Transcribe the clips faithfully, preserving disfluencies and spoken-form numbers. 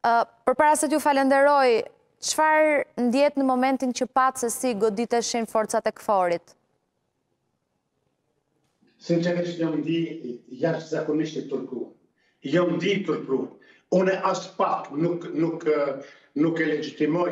Përpara se t'ju falenderoj, çfarë ndjet në momentin që patë se si goditeshin forcat e KFOR-it? Sinqerisht jam di jashtëzakonisht i turpruar. Jam di turpruar. Unë as pak nuk nuk nuk e legjitimoj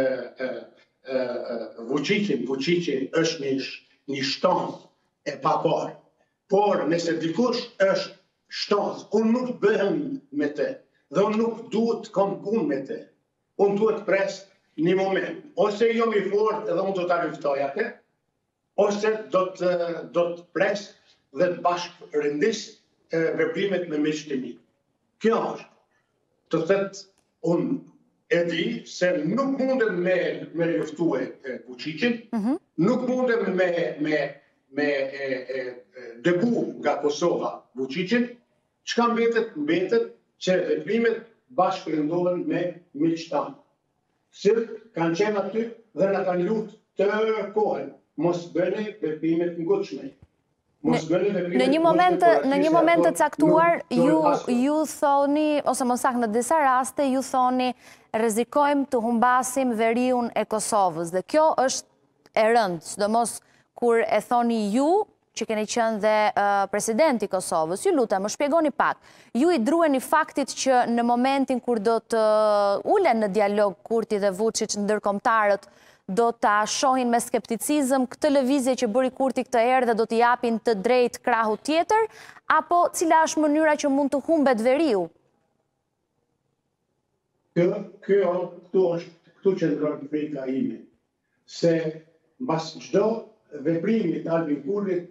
Vučićin. Vučići është një një shtancë e paparë. Por nëse dikush është shtancë, unë nuk bëhem me te. Dhe unë nuk duhet të kam punë me te. Unë duhet pres një moment. Ose jam i fort edhe unë do ta luftoj atë, ose do të do të pres dhe të bashkë rëndis veprimet me miqtë e mi. Kjo është. Të thëtë, unë e di se nuk mundem me, me luftue Vučićin, mm-hmm. nuk mundem me, me, me e, e, dëbu nga Kosova Vučićin, çka mbetet, mbetet që veprimet bashkë rëndohen me miqtë tanë. Sirë kanë qenë aty dhe na kanë lutë të kohën, mos bëni veprimet ngutshme. Në një moment në një moment të caktuar ju ju thoni, ose më saktë në disa raste ju thoni rrezikojmë të humbasim veriun e Kosovës, dhe kjo është e rëndë, sidomos kur e thoni ju që keni qenë dhe uh, presidenti i Kosovës. Ju lutem, më shpjegoni pak. Ju i drueni faktit që në momentin kur do të uh, ulen në dialog Kurti dhe Vučić ndërkombëtarët do ta shohin me skepticizëm këtë lëvizje që bëri Kurti këtë herë dhe do t'i japin të drejtë krahut tjetër, apo cila është mënyra që mund të humbet veriu? Kjo, kjo, këtu është, këtu qëndron frika ime, se mbas çdo veprimi të Albin Kurrit,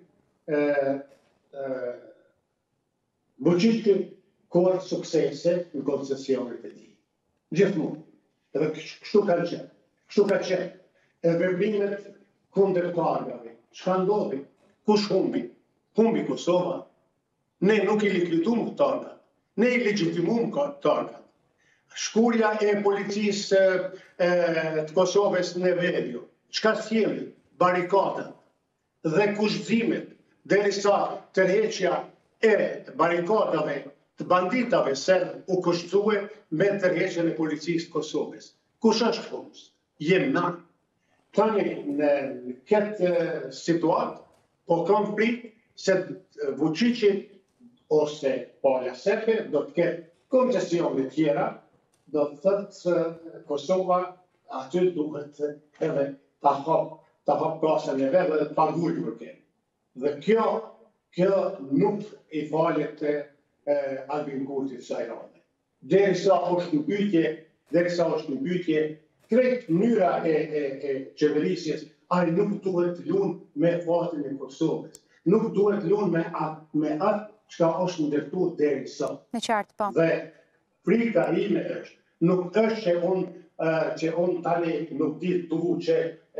Vučići ka suksese në koncesionet e tij. Gjithmonë. Edhe kështu ka qenë. Kështu ka qenë. E veprimet kundër targave. Çka ndodhi? Kush humbi? Humbi Kosova. Ne nuk i likviduam targat. Ne i legjitimuam targat. Shkurja e policisë të Kosovës në Vedjo. Çka sjellin? Barikadat dhe kushtimet, derisa tërheqja e barikadave të banditave serb u kushtue me tërheqjen e policisë të Kosovës. Kush është punës? Jem na. Tani në këtë situatë, po kam frikë se Vučići ose Pala Sepe do të ketë koncesione tjera, do të thotë Kosova aty duhet edhe ta hap ta hap kasën e vetë dhe të paguajë për këtë. Dhe kjo, kjo nuk i falet Albin Kurtit kësaj rande. Derisa është në pyetje, derisa është në pyetje, krejt mënyra e, e, e qeverisjes, ai nuk duhet lunë me fatin e Kosovës. Nuk duhet lunë me atë me atë çka është ndërtuar deri sot. Me qartë, po. Dhe frika ime është, nuk është që unë që unë tani nuk di tu që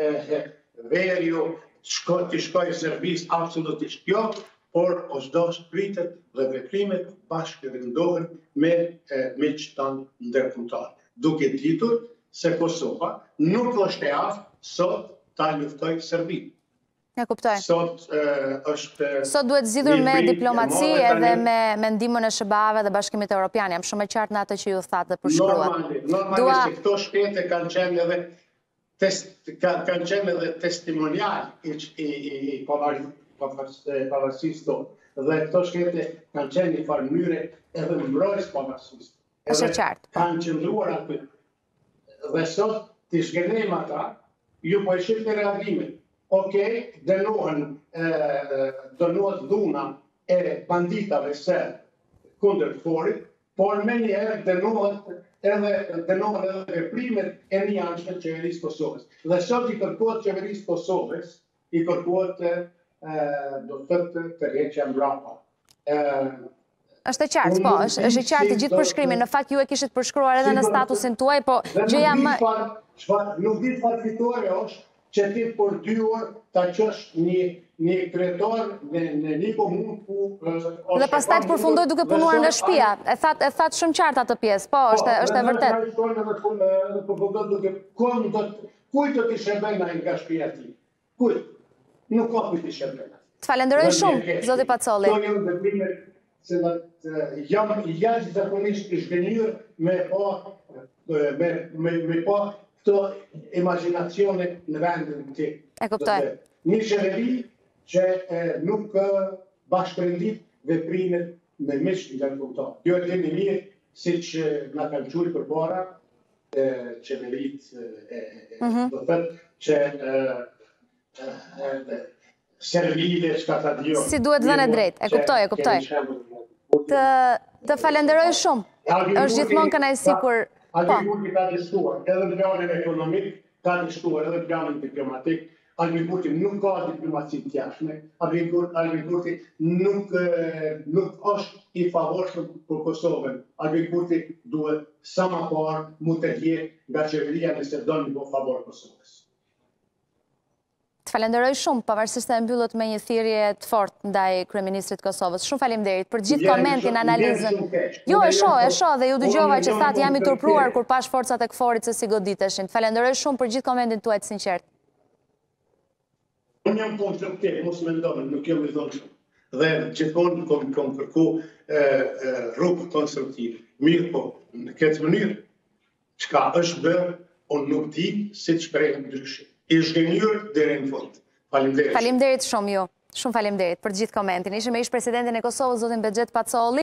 veriu të shkoj servis absolutisht jo, por ose pritet dhe veprimet bashkë vendohen me miqtë tanë ndërkombëtar. Duke ditur se Kosova nuk është e aftë sot ta luftoj Serbinë. Ja kuptoj. Sot është Sot duhet zgjidhur me diplomaci edhe me me ndihmën e S B A-ve dhe Bashkimit Evropian. Jam shumë e qartë në atë që ju thatë dhe përshkruat. Normalisht se këto shkete kanë qenë edhe kanë qenë edhe testimonial i pavarësisë tonë. Dhe këto shkete kanë qenë një farë mënyre edhe mbrojtës pavarësisë. Është e qartë. Kanë qëndruar aty. Dhe sot t'i shkelejmë ata, ju po e shifni reagimin. Okej, dënohen dënohet dhuna e banditave serb kundër KFOR-it, por me njëherë dënohet edhe dënohen edhe veprimet e njëanshme të qeverisë Kosovës. Dhe sot i kërkohet qeverisë Kosovës, i kërkohet do të thotë tërheqja mbrapa. Është e qartë, po, është e qartë gjithë përshkrimi. Në fakt ju e kishit përshkruar edhe në statusin tuaj, po gjëja më nuk di çfarë fitore është që ti për dy orë ta qësh një një kryetar në në një komunë ku dhe pastaj të përfundoj duke punuar nga shtëpia. E that e that shumë qartë atë pjesë. Po, është është e vërtetë. Kujt do të shërbejnë ai nga shtëpia e tij? Kujt? Nuk ka kujt të shërbejnë. Të falenderoj shumë, zoti Pacolli. Këto janë veprime, cilat jam jashtëzakonisht i zhgënjur me pa me, me, me pa këto imaginacione në vendin ti. E kuptoj. Një qeveri që nuk bashkërëndit veprimet me miq nga këta. Jo e dini mirë, si që nga kanë qujë për para, qeverit do të thëtë që servile shka ta dio. Si duhet dhënë drejt, e kuptoj, e kuptoj. Të, të falenderoj shumë. Është gjithmonë kënaqësi kur Albin Kurti ka dështuar, edhe në planin ekonomik, ka dështuar edhe në planin diplomatik. Albin Kurti nuk ka diplomaci të jashtme. Albin Kurti nuk, nuk është i favorshëm për Kosovën. Albin Kurti duhet sa më parë mu të jetë nga qeveria nëse do një po favor Kosovës. Të falenderoj shumë, pavarësisht se mbyllët me një thirrje të fortë ndaj kryeministrit të Kosovës. Shumë faleminderit për gjithë komentin, analizën. Jo, e shoh, e shoh dhe ju dëgjova që thatë jam i turpruar kur pash forcat e KFOR-it se si goditeshin. Të falenderoj shumë për gjithë komentin tuaj të sinqert. Unë jam konstruktiv, mos me ndonë, nuk jam i thonë shumë. Dhe gjithmonë kom, kom kërku rrugë konstruktive. Mirë po, në këtë mënyrë, çka është bërë, unë nuk di si të shprehëm ndryshe. I zhgënjur deri në fund. Faleminderit. Faleminderit shumë ju. Shumë faleminderit për gjithë komentin. Ishim me ish presidentin e Kosovës, zotin Bexhet Pacolli.